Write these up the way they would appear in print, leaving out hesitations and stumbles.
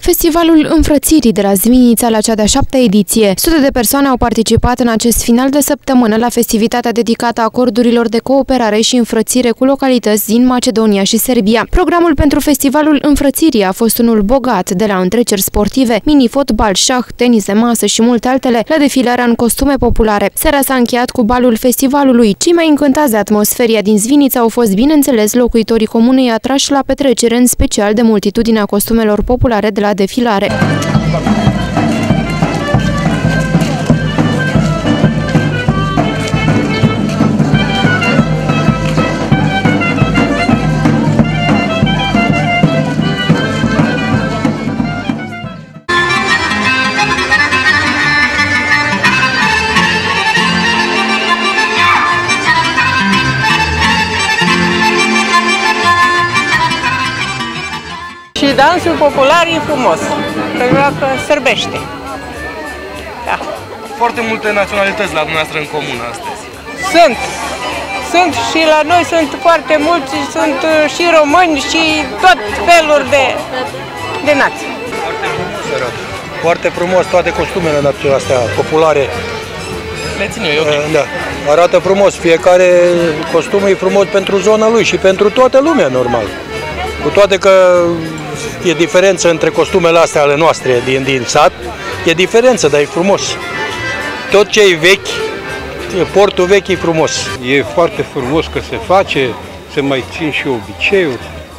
Festivalul Înfrățirii de la Zvinița la cea de-a 7-a ediție. Sute de persoane au participat în acest final de săptămână la festivitatea dedicată acordurilor de cooperare și înfrățire cu localități din Macedonia și Serbia. Programul pentru Festivalul Înfrățirii a fost unul bogat, de la întreceri sportive, mini-fotbal, șah, tenis de masă și multe altele, la defilarea în costume populare. Seara s-a încheiat cu balul festivalului. Cei mai încântați de atmosferia din Zvinița au fost, bineînțeles, locuitorii comunei atrași la petrecere, în special de multitudinea costumelor populare de la defilare. Și dansul popular e frumos, că joacă sărbește. Da. Foarte multe naționalități la dumneavoastră în comună astăzi. Sunt și la noi sunt foarte mulți, sunt și români și tot feluri de nații. Foarte frumos arată. Foarte frumos toate costumele astea populare. Le țin eu, ok. Da, arată frumos. Fiecare costum e frumos pentru zona lui și pentru toată lumea, normal. Cu toate că e diferență între costumele astea ale noastre din sat, e diferență, dar e frumos. Tot ce e vechi, portul vechi e frumos. E foarte frumos că se face, se mai țin și obiceiuri.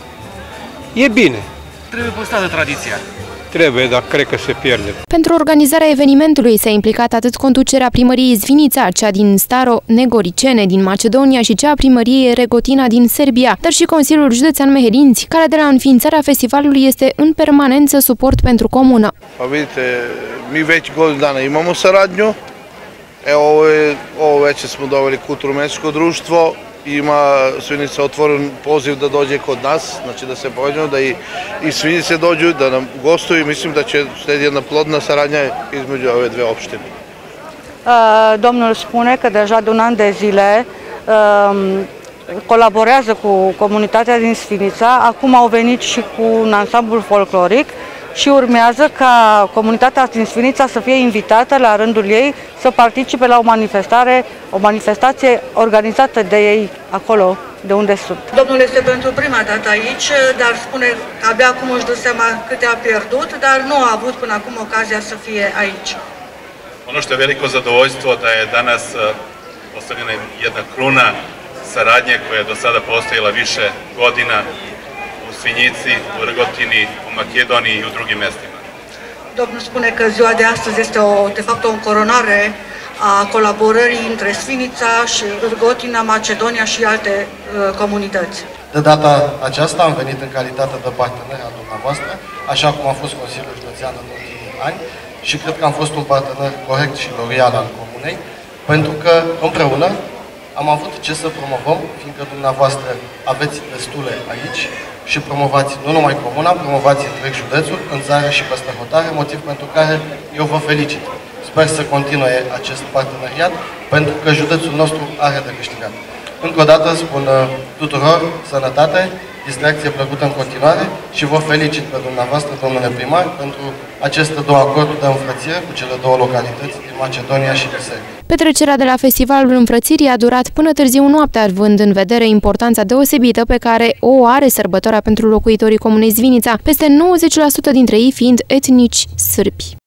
E bine. Trebuie păstrată tradiția. Trebuie, dar cred că se pierde. Pentru organizarea evenimentului s-a implicat atât conducerea primăriei Zvinița, cea din Staro-Negoricene din Macedonia și cea a primăriei Regotina din Serbia, dar și Consiliul Județean Mehedinți, care de la înființarea festivalului este în permanență suport pentru comună. Vidite, mi već godinu dana imamo saradnju. Evo, ovo veče smo doveli kulturno-umjetničko društvo. Ima Svinica otvoren poziv da dođe kod nas, znači da se poveđamo, da i Svinice dođu, da nam gostuju i mislim da će slijedi jedna plodna saradnja između ove dve opštine. Domnul spune că deja de un an de zile colaborează cu comunitatea din Svinica, acum au venit și cu un ansamblu folcloric și urmează ca comunitatea din Svinica să fie invitată la rândul ei să participe la o manifestație organizată de ei acolo de unde sunt. Domnul este pentru prima dată aici, dar spune că abia acum își dă seama câte a pierdut, dar nu a avut până acum ocazia să fie aici. Ono što je veliko zadovoljstvo da je danas postavljena jedna kruna saradnje koja je do sada postojala više godina u Svinjici, u Rgotini, u Makedoniji i u drugim mestima. Domnul spune că ziua de astăzi este de fapt o încoronare a colaborării între Svinica și Rgotina, Macedonia și alte comunități. De data aceasta am venit în calitate de partener al dumneavoastră, așa cum a fost Consiliul Județean în ultimii ani, și cred că am fost un partener corect și loial al comunei, pentru că împreună am avut ce să promovăm, fiindcă dumneavoastră aveți destule aici și promovați nu numai comuna, promovați întreg județul, în țară și peste hotare, motiv pentru care eu vă felicit. Sper să continue acest parteneriat, pentru că județul nostru are de câștigat. Încă o dată spun tuturor sănătate, distracție plăcută în continuare și vă felicit pe dumneavoastră, domnule primar, pentru aceste două acorduri de înfrățire cu cele două localități din Macedonia și din Serbia. Petrecerea de la Festivalul Înfrățirii a durat până târziu noaptea, având în vedere importanța deosebită pe care o are sărbătoarea pentru locuitorii comunei Zvinița, peste 90% dintre ei fiind etnici sârbi.